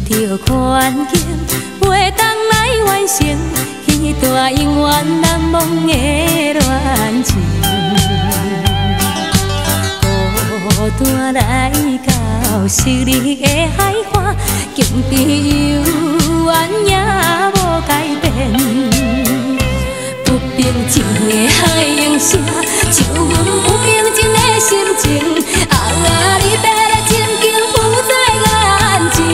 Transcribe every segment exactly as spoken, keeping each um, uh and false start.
着环境，袂当来完成迄段永远难忘的恋情。孤单来到昔日的海岸，境地犹原也无改变。不平静的海涌声，像阮不平静的心情。啊，你别来深情浮在眼前。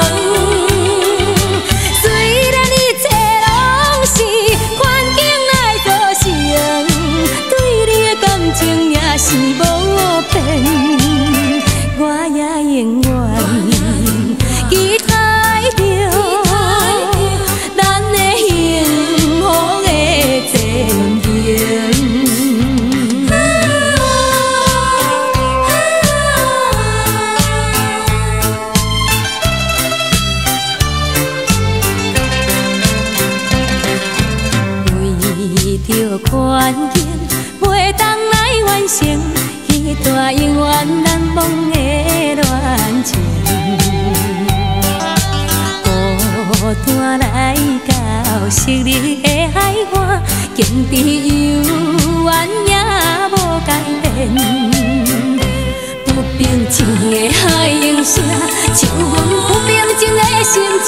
虽然一切拢是环境来造成，对你的感情也是无变。我也永远期待着咱的幸福的前程。为着环境，袂当来完成迄段永远难忘的恋情。孤单来到昔日的海岸，境地犹原也无改变。不平静的海涌声，像阮不平静的心情。